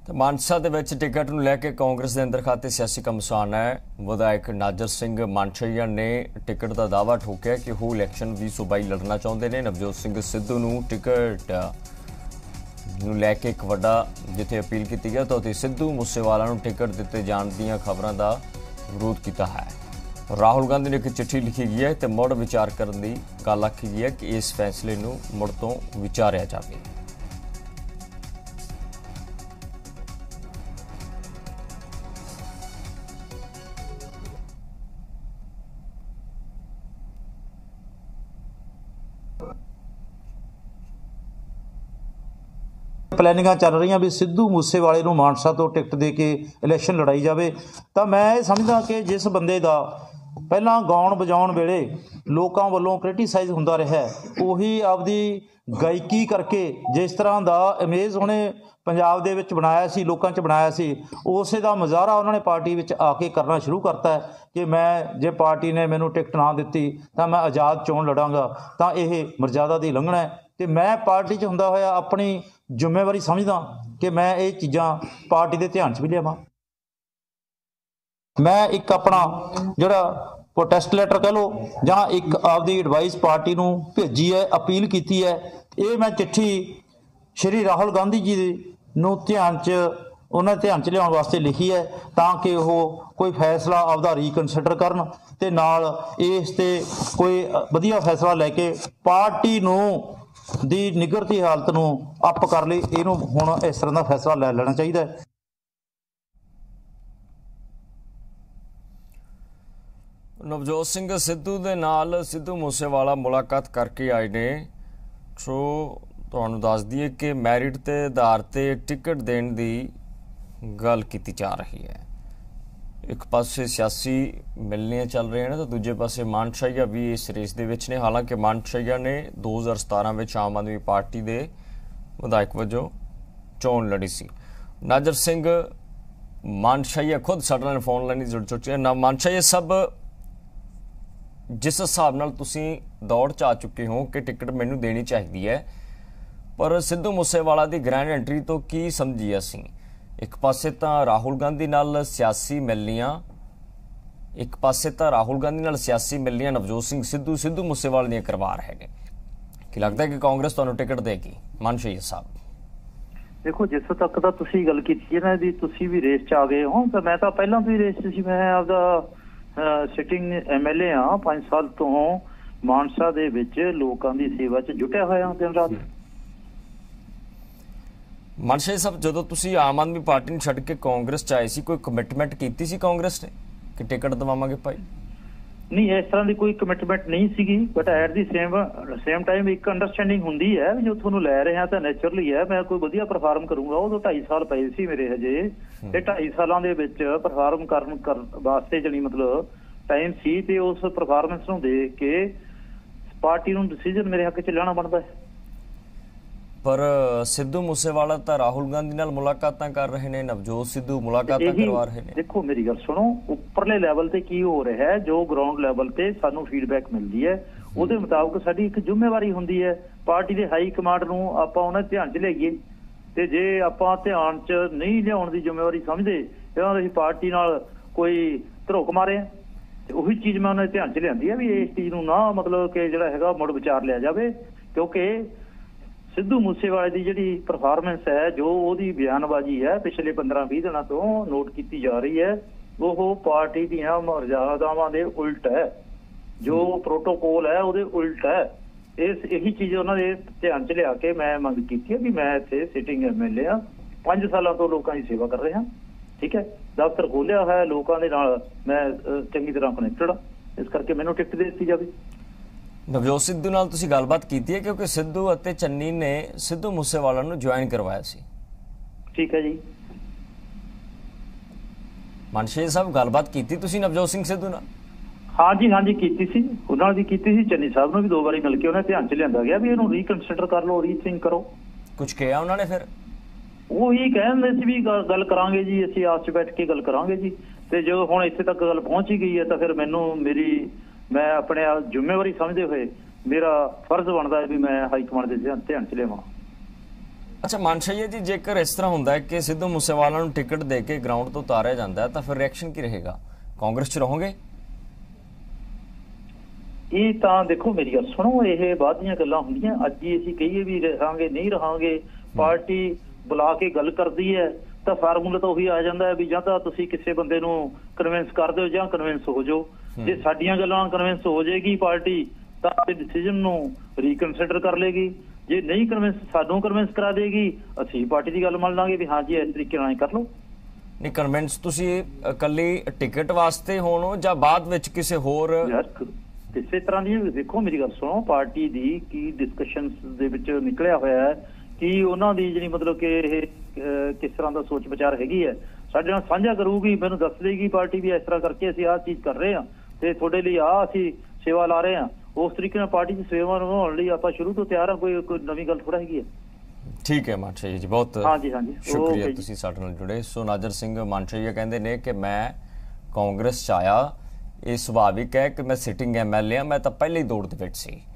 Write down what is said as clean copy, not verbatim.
तो मानसा ਦੇ ਵਿੱਚ ਟਿਕਟ ਨੂੰ ਲੈ ਕੇ ਕਾਂਗਰਸ ਦੇ ਅੰਦਰ ਖਾਤੇ ਸਿਆਸੀ ਘਮਸਾਨ ਹੈ। ਵਿਧਾਇਕ ਨਾਜਰ ਸਿੰਘ ਮਾਨਸ਼ਈਆ ਨੇ ਟਿਕਟ ਦਾ ਦਾਅਵਾ ਠੋਕਿਆ ਕਿ ਉਹ ਇਲੈਕਸ਼ਨ 2022 ਲੜਨਾ ਚਾਹੁੰਦੇ ਨੇ। ਨਵਜੋਤ ਸਿੰਘ ਸਿੱਧੂ ਨੂੰ ਟਿਕਟ ਨੂੰ ਲੈ ਕੇ ਇੱਕ ਵੱਡਾ ਜਿੱਥੇ ਅਪੀਲ ਕੀਤੀ ਗਿਆ ਤਾਂ ਉੱਥੇ ਸਿੱਧੂ ਮੂਸੇਵਾਲਾ ਨੂੰ ਟਿਕਟ ਦਿੱਤੇ ਜਾਣ ਦੀਆਂ ਖਬਰਾਂ ਦਾ ਵਿਰੋਧ ਕੀਤਾ ਹੈ। ਰਾਹੁਲ ਗਾਂਧੀ ਨੇ ਇੱਕ ਚਿੱਠੀ ਲਿਖੀ ਗਈ ਹੈ ਤੇ ਮੁੜ ਵਿਚਾਰ ਕਰਨ ਦੀ ਗੱਲ ਆਖੀ ਗਈ ਹੈ ਕਿ ਇਸ ਫੈਸਲੇ ਨੂੰ ਮੁੜ ਤੋਂ ਵਿਚਾਰਿਆ ਜਾਵੇ। प्लैनिंग चल रही भी सिद्धू मूसेवाले नूं मानसा तो टिकट दे के इलैक्शन लड़ाई जाए। तो मैं ये समझदा कि जिस बंदे का पहला गाउण बजाउण वेले लोगों वालों क्रिटिसाइज होंदा रहा उही आपदी गायकी करके जिस तरह का इमेज उन्हें पंजाब दे विच बनाया सी, लोकां च बनाया सी, उसे दा मुजाहरा उन्होंने पार्टी विच आके करना शुरू करता है कि मैं जे पार्टी ने मैनूं टिकट ना दित्ती तो मैं आज़ाद चोण लड़ांगा। तो यह मर्यादा की लंघना है तो मैं पार्टी च हुंदा होया अपनी जिम्मेवारी समझदा कि मैं ये चीज़ां पार्टी के ध्यान च भी लियावां। मैं एक अपना जिहड़ा प्रोटेस्ट लैटर कह लो जां एक आपदी एडवाइस पार्टी नूं भेजी है, अपील की है। ये मैं चिट्ठी श्री राहुल गांधी जी नूं ध्यान च उन्होंने ध्यान च लियाउण वास्ते लिखी है ताकि वो कोई फैसला आपदा रीकनसिडर करन ते नाल इस ते कोई वधिया फैसला लैके पार्टी नूं दी निगरती हालत नूं अप कर लई इहनूं हुण इस तरह का फैसला लै लेना चाहिए। नवजोत सिंह सिद्धू दे नाल सिद्धू मूसेवाला मुलाकात करके आए ने। सो तुहानूं दस दईए कि मैरिट के आधार ते टिकट देण दी गल कीती जा रही है। एक पासे सियासी मिलनियां चल रही हैं तो दूजे पासे मानशईया भी इस रेस दे विच ने। हालांकि मानशईया ने 2017 में आम आदमी पार्टी के विधायक वजों चोण लड़ी सी। नाजर सिंह मानशईया खुद साडे नाल फोन लाइन जुड़ चुके हैं। ना मानशईया सब जिस हिसाब नाल तुसीं दौड़ च आ चुके हो कि टिकट मैनूं देनी चाहिए है, पर सिद्धू मूसेवाला की ग्रैंड एंट्री तो की समझी असीं? एक पासे तो राहुल गांधी नाल सियासी मिलनियां, एक पासे तो राहुल गांधी नाल सियासी मिलनियां नवजोत सिंह सिद्धू मूसेवाले दीयां करवा रहे हैं। कि लगता है कि कांग्रेस तुहानूं टिकट देगी मानशईया साहब? देखो जिस तक तो तुसीं गल कीती है दी तुसीं भी रेस च आ गए हो तो मैं तो पहलां तो ही रेस च सी। मैं आपदा सिटिंग MLA हाँ 5 साल तो मानसा दे विच लोकां दी सेवा च जुटिया होया दिन रात। मानशईया साहब जदों तुसीं आम आदमी पार्टी नूं छड्ड के कांग्रेस च आए सी कोई कमिटमेंट कीती सी कांग्रेस ने कि टिकट दवावांगे भाई? नहीं इस तरह की कोई कमिटमेंट नहीं सी, but at the same time एक अंडरस्टैंडिंग हुंदी है जो तुहानूं लै रहे हैं तो नैचुरली है मैं कोई वधिया परफॉर्म करूंगा। उदों 2.5 साल पए सी मेरे हजे ते 2.5 सालां दे विच परफॉर्म करन वास्ते जणी मतलब टाइम सी ते उस परफॉर्मेंस नूं देख के पार्टी नूं डिसीजन मेरे हक च लेना बनदा है। पर सिद्धू मूसेवाला तो राहुल गांधी नाल मुलाकातां कर रहे हैं, नवजोत सिद्धू मुलाकातां करवा रहे हैं। देखो मेरी गल सुनो, उपरले लैवल ते की हो रहा है जो ग्राउंड लैवल ते सानू फीडबैक मिलती है उहदे मुताबिक साडी एक जिम्मेवारी हुंदी है पार्टी दे हाई कमांड नूं आपां उहनां ध्यान च लिआईए ते जे आपां ध्यान च नहीं लिआउण दी जिम्मेवारी समझदे तां असीं पार्टी नाल कोई धरोक मारे ते उही चीज़ मैं उन्हें ध्यान च लिआंदी है भी इस चीज़ नूं ना मतलब कि जिहड़ा हैगा मुड़ विचार लिया जाए। क्योंकि सिद्धू मूसेवाले की जी परफॉर्मेंस है जो उसकी बयानबाजी है पिछले 15-20 दिनों तो नोट की जा रही है वो पार्टी दीयां मर्यादावां दे उल्ट है, जो प्रोटोकॉल है वो उल्ट है। इस यही चीज़ उन्होंने ध्यान च लिया के मैं मंग की है भी मैं इत्थे सिटिंग MLA हाँ 5 सालों तो लोगों की सेवा कर रहा। ठीक है, दफ्तर खोलिया है लोगों के नाल मैं चंगी तरह कनैक्टेड हाँ, इस करके मैनूं टिकट दे दी जाए। नवजोत सिद्धू नाल तुसीं गलबात कीती है क्योंकि सिद्धू अते चन्नी ने सिद्धू मूसेवाला नूं ज्वाइन करवाया सी। ठीक है जी। मानशईया साहब गलबात कीती तुसीं नवजोत सिंह सिद्धू नाल? हाँ जी कीती सी, उन्होंने भी कीती सी। चन्नी साहब नूं भी 2 बारी मिल के उन्हें ध्यान च लिआंदा गया भी इहनूं रीकनसिडर कर लो, रीथिंक करो। कुछ कहा उन्होंने? फिर वो ही कहंदे सी भी गल करांगे जी, असीं आपस च बैठ के गल करांगे जी। ते जो हुण इत्थे तक गल पहुंच ही गई है तो फिर मैनूं मेरी मैं अपने जिम्मेवारी समझते हुए मेरा फर्ज बनता है भी मैं हाईकमान के ध्यान च लियावां। ਅੱਛਾ ਮਾਨਸ਼ਾਹੀਆ ਜੀ, ਜੇਕਰ ਇਸ ਤਰ੍ਹਾਂ ਹੁੰਦਾ ਹੈ ਕਿ ਸਿੱਧੂ ਮੂਸੇਵਾਲਾ ਨੂੰ ਟਿਕਟ ਦੇ ਕੇ ਗਰਾਊਂਡ ਤੋਂ ਉਤਾਰਿਆ ਜਾਂਦਾ ਹੈ ਤਾਂ ਫਿਰ ਰਿਐਕਸ਼ਨ ਕੀ ਰਹੇਗਾ? ਕਾਂਗਰਸ 'ਚ ਰਹੋਗੇ? ਇਹ ਤਾਂ ਦੇਖੋ ਮੇਰੀ ਗੱਲ ਸੁਣੋ, ਇਹ ਬਾਅਦ ਦੀਆਂ ਗੱਲਾਂ ਹੁੰਦੀਆਂ। ਅੱਜ ਹੀ ਅਸੀਂ ਕਹੀਏ ਵੀ ਰਹਾਂਗੇ ਨਹੀਂ ਰਹਾਂਗੇ, ਪਾਰਟੀ ਬੁਲਾ ਕੇ ਗੱਲ ਕਰਦੀ ਹੈ ਤਾਂ ਫਾਰਮੂਲਾ ਤਾਂ ਉਹੀ ਆ ਜਾਂਦਾ ਹੈ ਵੀ ਜਾਂ ਤਾਂ ਤੁਸੀਂ ਕਿਸੇ ਬੰਦੇ ਨੂੰ ਕਨਵਿੰਸ ਕਰ ਦਿਓ ਜਾਂ ਕਨਵਿੰਸ ਹੋ ਜਾਓ। ਜੇ ਸਾਡੀਆਂ ਗੱਲਾਂ ਕਨਵਿੰਸ ਹੋ ਜਾਏਗੀ ਪਾਰਟੀ ਤਾਂ ਆਪਣੇ ਡਿਸੀਜਨ ਨੂੰ ਰੀਕਨਸੀਡਰ ਕਰ ਲੇਗੀ। ਜੇ ਨਹੀਂ ਕਨਵਿੰਸ ਸਾਨੂੰ ਕਨਵਿੰਸ ਕਰਾ ਦੇਗੀ, ਅਸੀਂ ਪਾਰਟੀ ਦੀ ਗੱਲ ਮੰਨ ਲਾਂਗੇ ਵੀ ਹਾਂ ਜੀ ਇਸ ਤਰੀਕੇ ਨਾਲ ਕਰ ਲਓ। ਨਹੀਂ, ਕਨਵਿੰਸ ਤੁਸੀਂ ਇਕੱਲੀ ਟਿਕਟ ਵਾਸਤੇ ਹੋਣੋ ਜਾਂ ਬਾਅਦ ਵਿੱਚ ਕਿਸੇ ਹੋਰ? ਯਾਰ ਕਿਸੇ ਤਰ੍ਹਾਂ ਦੀ ਦੇਖੋ ਮੇਰੀ ਗੱਲ ਸੁਣੋ, ਪਾਰਟੀ ਦੀ ਕੀ ਡਿਸਕਸ਼ਨਸ ਦੇ ਵਿੱਚ ਨਿਕਲਿਆ ਹੋਇਆ ਹੈ ਕਿ ਉਹਨਾਂ ਦੀ ਜਿਹੜੀ ਮਤਲਬ ਕਿ ਇਹ ਕਿਸ ਤਰ੍ਹਾਂ ਦਾ ਸੋਚ ਵਿਚਾਰ ਹੈਗੀ ਹੈ, ਸਾਡੇ ਨਾਲ ਸਾਂਝਾ ਕਰੂਗੀ, ਮੈਨੂੰ ਦੱਸ ਦੇਗੀ ਪਾਰਟੀ ਵੀ ਇਸ ਤਰ੍ਹਾਂ ਕਰਕੇ ਅਸੀਂ ਆਹ ਚੀਜ਼ ਕਰ ਰਹੇ ਹਾਂ ਤੇ ਤੁਹਾਡੇ ਲਈ ਆਹ ਅਸੀਂ ਸੇਵਾ ਲਾ ਰਹੇ ਹਾਂ। ਉਸ ਤਰੀਕੇ ਨਾਲ ਪਾਰਟੀ ਦੀ ਸੇਵਾ ਨਿਭਾਉਣ ਲਈ ਆਪਾਂ ਸ਼ੁਰੂ ਤੋਂ ਤਿਆਰ ਹਾਂ। ਕੋਈ ਨਵੀਂ ਗੱਲ ਥੋੜਾ ਹੈਗੀ ਹੈ। ਠੀਕ ਹੈ ਮਾਨਸ਼ਾਹੀਆ ਜੀ, ਬਹੁਤ ਹਾਂਜੀ ਸ਼ੁਕਰੀਆ ਤੁਸੀਂ ਸਾਡੇ ਨਾਲ ਜੁੜੇ। ਸੋ ਨਾਜ਼ਰ ਸਿੰਘ ਮਾਨਸ਼ਾਹੀਆ ਕਹਿੰਦੇ ਨੇ ਕਿ ਮੈਂ ਕਾਂਗਰਸ 'ਚ ਆਇਆ, ਇਹ ਸੁਭਾਵਿਕ ਹੈ ਕਿ ਮੈਂ ਸਿਟਿੰਗ MLA ਹਾਂ, ਮੈਂ ਤਾਂ ਪਹਿਲੇ ਹੀ ਦੌੜ ਦੇ ਵਿੱਚ ਸੀ।